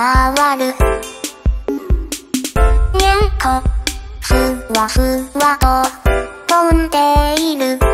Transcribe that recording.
回る。にゃんこ、すわすわと飛んでいる。